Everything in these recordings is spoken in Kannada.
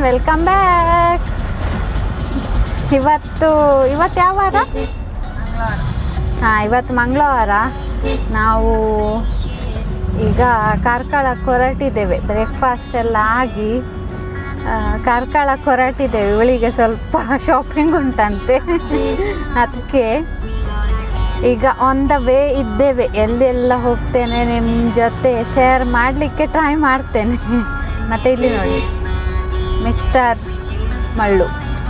Welcome back. ಇವತ್ತು ಯಾವ ವಾರ? ಹಾಂ, ಇವತ್ತು ಮಂಗಳವಾರ. ನಾವು ಈಗ ಕಾರ್ಕಳಕ್ಕೆ ಹೊರಟಿದ್ದೇವೆ. ಬ್ರೇಕ್ಫಾಸ್ಟ್ ಎಲ್ಲ ಆಗಿ ಕಾರ್ಕಳಕ್ಕೆ ಹೊರಟಿದ್ದೇವೆ. ಇವಳಿಗೆ ಸ್ವಲ್ಪ ಶಾಪಿಂಗ್ ಉಂಟಂತೆ, ಅದಕ್ಕೆ ಈಗ ಆನ್ ದ ವೇ ಇದ್ದೇವೆ. ಎಲ್ಲೆಲ್ಲ ಹೋಗ್ತೇನೆ ನಿಮ್ಮ ಜೊತೆ ಶೇರ್ ಮಾಡಲಿಕ್ಕೆ ಟ್ರೈ ಮಾಡ್ತೇನೆ. ಮತ್ತು ಇಲ್ಲಿ ನೋಡಿ ಮಿಸ್ಟರ್ ಮಳ್ಳು.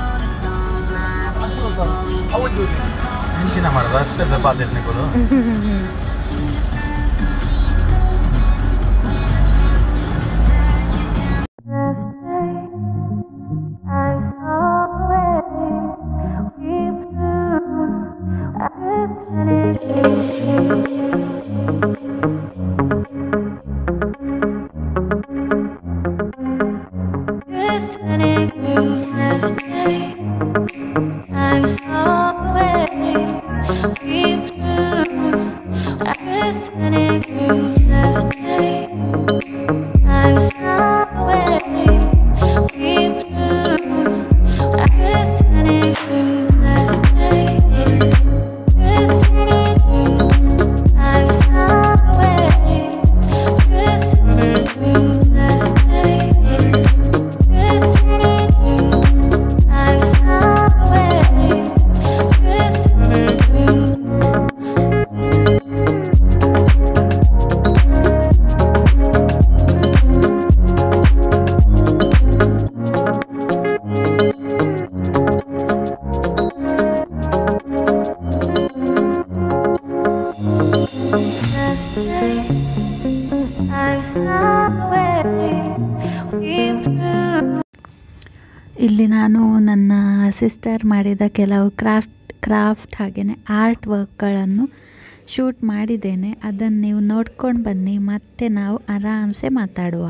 ಇಲ್ಲಿ ನಾನು ನನ್ನ ಸಿಸ್ಟರ್ ಮಾಡಿದ ಕೆಲವು ಕ್ರಾಫ್ಟ್ ಹಾಗೆಯೇ ಆರ್ಟ್ ವರ್ಕ್ಗಳನ್ನು ಶೂಟ್ ಮಾಡಿದ್ದೇನೆ. ಅದನ್ನು ನೀವು ನೋಡ್ಕೊಂಡು ಬನ್ನಿ, ಮತ್ತೆ ನಾವು ಆರಾಮ್ಸೆ ಮಾತಾಡುವ.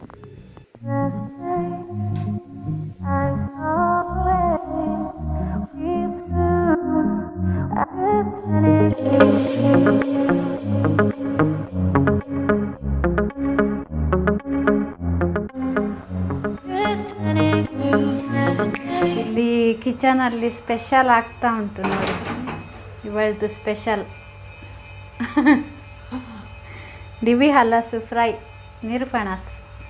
ಇಲ್ಲಿ ಕಿಚನಲ್ಲಿ ಸ್ಪೆಷಲ್ ಆಗ್ತಾ ಉಂಟು ನೋಡಿ, ಇವಳದು ಸ್ಪೆಷಲ್ ಡಿವಿ ಹಲಸು ಫ್ರೈ, ನಿರೂಪಣಸ್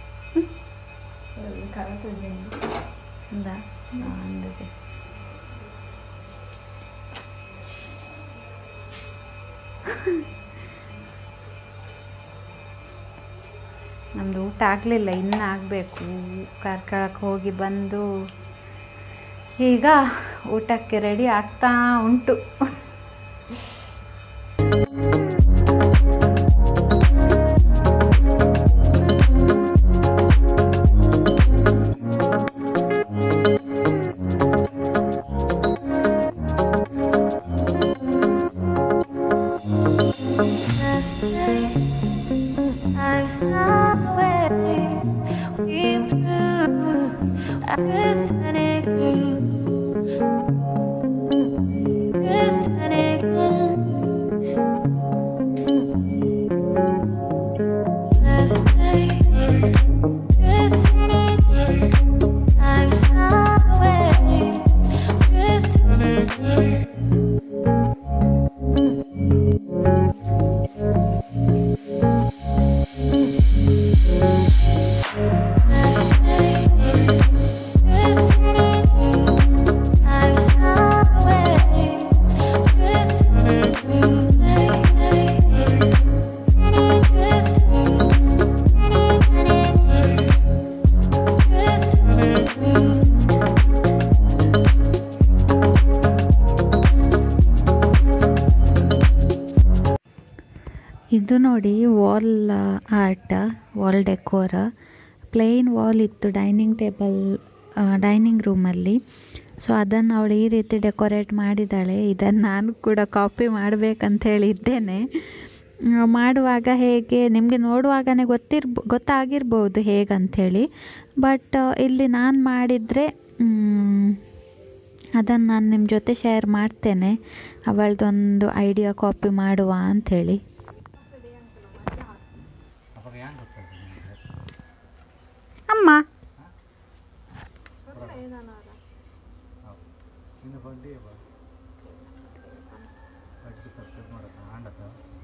ನಮ್ಮದು ಊಟ ಆಗಲಿಲ್ಲ, ಇನ್ನೂ ಆಗಬೇಕು. ಕಾರ್ಕಳಕ್ಕೆ ಹೋಗಿ ಬಂದು ಈಗ ಊಟಕ್ಕೆ ರೆಡಿ ಆಗ್ತಾ ಉಂಟು. ಇದು ನೋಡಿ wall art, wall decor. Plain wall ಇತ್ತು ಡೈನಿಂಗ್ ರೂಮಲ್ಲಿ. ಸೊ ಅದನ್ನು ಅವಳು ಈ ರೀತಿ ಡೆಕೋರೇಟ್ ಮಾಡಿದ್ದಾಳೆ. ಇದನ್ನು ನಾನು ಕೂಡ ಕಾಪಿ ಮಾಡಬೇಕಂತ ಹೇಳಿದ್ದೇನೆ. ಮಾಡುವಾಗ ಹೇಗೆ ನಿಮಗೆ ನೋಡುವಾಗಲೇ ಗೊತ್ತಾಗಿರ್ಬೋದು ಹೇಗಂಥೇಳಿ. ಬಟ್ ಇಲ್ಲಿ ನಾನು ಮಾಡಿದರೆ ಅದನ್ನು ನಾನು ನಿಮ್ಮ ಜೊತೆ ಶೇರ್ ಮಾಡ್ತೇನೆ. ಅವಳದೊಂದು ಐಡಿಯಾ ಕಾಪಿ ಮಾಡುವ ಅಂಥೇಳಿ. ಅಮ್ಮ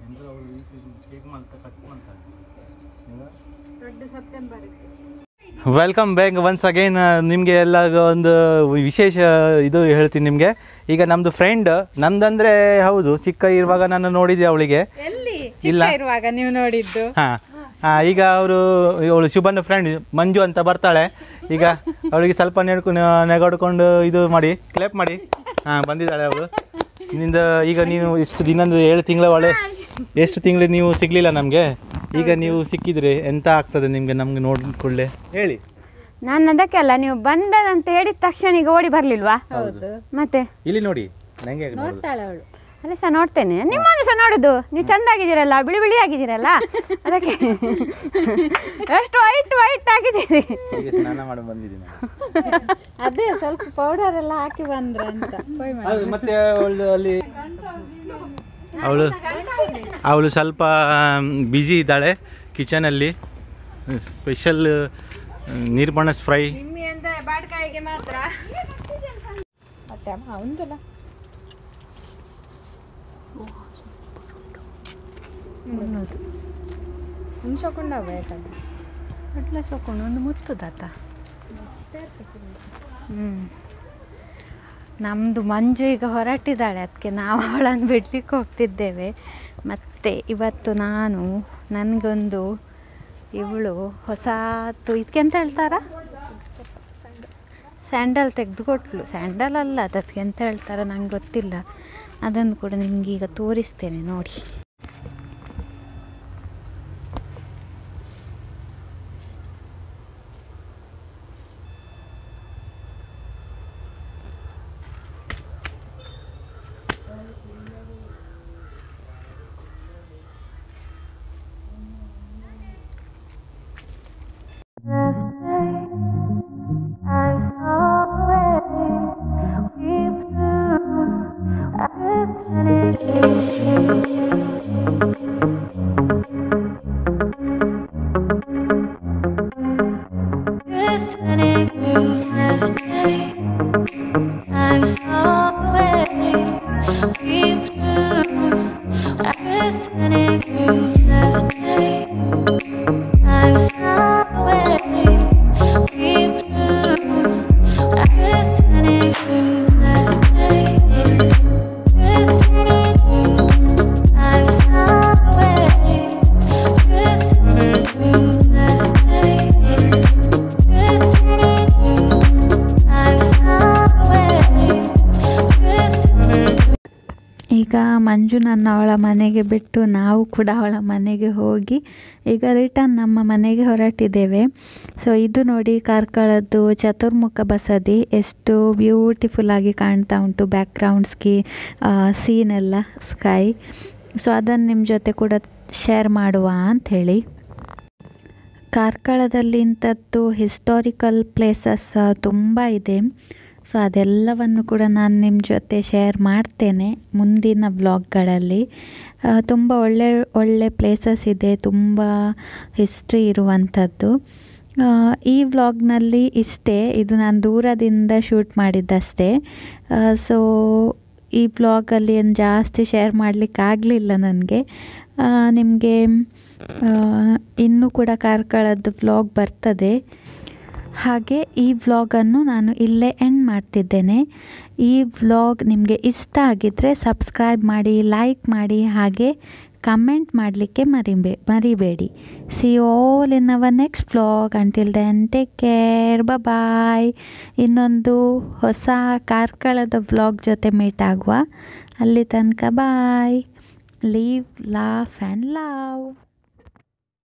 ವೆಲ್ಕಮ್ ಬ್ಯಾಕ್ ಒನ್ಸ್ ಅಗೈನ್. ನಿಮಗೆ ಎಲ್ಲ ಒಂದು ವಿಶೇಷ ಇದು ಹೇಳ್ತೀನಿ ನಿಮಗೆ. ಈಗ ನಮ್ಮದು ಫ್ರೆಂಡ್, ನಮ್ದಂದರೆ ಹೌದು, ಚಿಕ್ಕ ಇರುವಾಗ ನಾನು ನೋಡಿದ್ದೆ ಅವಳಿಗೆ. ಇಲ್ಲ ಇರುವಾಗ ನೀವು ನೋಡಿದ್ದು? ಹಾಂ ಈಗ ಅವಳು ಶುಭನ ಫ್ರೆಂಡ್ ಮಂಜು ಅಂತ ಬರ್ತಾಳೆ. ಈಗ ಅವಳಿಗೆ ಸ್ವಲ್ಪ ನೆಗಾಡ್ಕೊಂಡು ಇದು ಮಾಡಿ ಕ್ಲೇಪ್ ಮಾಡಿ ಬಂದಿದ್ದಾಳೆ ಅವಳು. ನಿಂದ ಈಗ ನೀವು ಇಷ್ಟು ದಿನ 7 ತಿಂಗಳ ಎಷ್ಟು ತಿಂಗಳು ನೀವು ಸಿಗಲಿಲ್ಲ ನಮಗೆ. ಈಗ ನೀವು ಸಿಕ್ಕಿದ್ರೆ ಎಂತ ಆಗ್ತದೆ ನಿಮಗೆ ನಮ್ಗೆ ನೋಡಿಕೊಳ್ಳೆ ಹೇಳಿ. ನಾನು ಅದಕ್ಕೆಲ್ಲ ನೀವು ಬಂದದಂತ ಹೇಳಿದ ತಕ್ಷಣ ಈಗ ಓಡಿ ಬರ್ಲಿಲ್ವಾ? ಮತ್ತೆ ಇಲ್ಲಿ ನೋಡಿ ನಂಗೆ ಅಲ್ಲ ಸಹ ನೋಡ್ತೇನೆ, ನಿಮ್ಮನ್ನು ಸಹ ನೋಡುದು. ನೀವು ಚಂದ ಆಗಿದ್ದೀರಲ್ಲ, ಬಿಳಿ ಬಿಳಿ ಆಗಿದ್ದೀರಲ್ಲ, ಅದಕ್ಕೆ ಎಷ್ಟು ವೈಟ್ ಆಗಿದ್ದೀರಿ. ಸ್ನಾನ ಮಾಡಿ ಬಂದಿದ್ದೀನಿ. ಅದೇ ಸ್ವಲ್ಪ ಪೌಡರ್ ಎಲ್ಲ ಹಾಕಿ ಬಂದ್ರ ಅಂತ. ಮತ್ತೆ ಅಲ್ಲಿ ಅವಳು ಸ್ವಲ್ಪ ಬ್ಯುಸಿ ಇದ್ದಾಳೆ ಕಿಚನಲ್ಲಿ. Special ನೀರ್ಬಣಸ್ fry. ಬಾಡ್ಕಾಯಿಗೆ ಮಾತ್ರ ಒಂದು ಮುತ್ತುದಾತ. ನಮ್ಮದು ಮಂಜು ಈಗ ಹೊರಟಿದ್ದಾಳೆ, ಅದಕ್ಕೆ ನಾವು ಅವಳನ್ನು ಬಿಡ್ಲಿಕ್ಕೆ ಹೋಗ್ತಿದ್ದೇವೆ. ಮತ್ತು ಇವತ್ತು ನನಗೊಂದು ಇವಳು ಹೊಸತು ಇದಕ್ಕೆ ಅಂತ ಹೇಳ್ತಾರ, ಸ್ಯಾಂಡಲ್ ತೆಗೆದು ಕೊಟ್ಲು. ಸ್ಯಾಂಡಲ್ ಅಲ್ಲ ಅದಕ್ಕೆ ಅಂತ ಹೇಳ್ತಾರೆ, ನಂಗೆ ಗೊತ್ತಿಲ್ಲ. ಅದನ್ನು ಕೂಡ ನಿಮ್ಗೆ ಈಗ ತೋರಿಸ್ತೇನೆ ನೋಡಿ. ಈಗ ಮಂಜು ಅವಳ ಮನೆಗೆ ಬಿಟ್ಟು ನಾವು ಕೂಡ ಅವಳ ಮನೆಗೆ ಹೋಗಿ ಈಗ ರಿಟರ್ನ್ ನಮ್ಮ ಮನೆಗೆ ಹೊರಟಿದ್ದೇವೆ. ಸೊ ಇದು ನೋಡಿ ಕಾರ್ಕಳದ್ದು ಚತುರ್ಮುಖ ಬಸದಿ ಎಷ್ಟು ಬ್ಯೂಟಿಫುಲ್ಲಾಗಿ ಕಾಣ್ತಾ ಉಂಟು. ಬ್ಯಾಕ್ಗ್ರೌಂಡ್ಸ್ಗೆ ಸೀನೆಲ್ಲ ಸ್ಕೈ. ಸೊ ಅದನ್ನು ನಿಮ್ಮ ಜೊತೆ ಕೂಡ ಶೇರ್ ಮಾಡುವ ಅಂಥೇಳಿ. ಕಾರ್ಕಳದಲ್ಲಿ ಇಂಥದ್ದು ಹಿಸ್ಟಾರಿಕಲ್ ಪ್ಲೇಸಸ್ ತುಂಬ ಇದೆ. ಸೊ ಅದೆಲ್ಲವನ್ನು ಕೂಡ ನಾನು ನಿಮ್ಮ ಜೊತೆ ಶೇರ್ ಮಾಡ್ತೇನೆ ಮುಂದಿನ ವ್ಲಾಗ್ಗಳಲ್ಲಿ. ತುಂಬ ಒಳ್ಳೆ ಪ್ಲೇಸಸ್ ಇದೆ, ತುಂಬ ಹಿಸ್ಟ್ರಿ ಇರುವಂಥದ್ದು. ಈ ವ್ಲಾಗ್ನಲ್ಲಿ ಇಷ್ಟೇ, ಇದು ನಾನು ದೂರದಿಂದ ಶೂಟ್ ಮಾಡಿದ್ದಷ್ಟೇ. ಸೊ ಈ ವ್ಲಾಗಲ್ಲಿ ಏನು ಜಾಸ್ತಿ ಶೇರ್ ಮಾಡಲಿಕ್ಕಾಗಲಿಲ್ಲ ನನಗೆ. ನಿಮಗೆ ಇನ್ನೂ ಕೂಡ ಕಾರ್ಕಳದ್ದು ವ್ಲಾಗ್ ಬರ್ತದೆ. ಹಾಗೆ ಈ ವ್ಲಾಗನ್ನು ನಾನು ಇಲ್ಲೇ ಎಂಡ್ ಮಾಡ್ತಿದ್ದೇನೆ. ಈ ವ್ಲಾಗ್ ನಿಮಗೆ ಇಷ್ಟ ಆಗಿದ್ದರೆ ಸಬ್ಸ್ಕ್ರೈಬ್ ಮಾಡಿ, ಲೈಕ್ ಮಾಡಿ, ಹಾಗೆ ಕಮೆಂಟ್ ಮಾಡಲಿಕ್ಕೆ ಮರಿಬೇಡಿ. See you all in our next vlog. Until then take care, bye. ಇನ್ನೊಂದು ಹೊಸ ಕಾರ್ಕಳದ ವ್ಲಾಗ್ ಜೊತೆ ಮೀಟ್ ಆಗುವ. ಅಲ್ಲಿ ತನಕ bye. Live, laugh and love.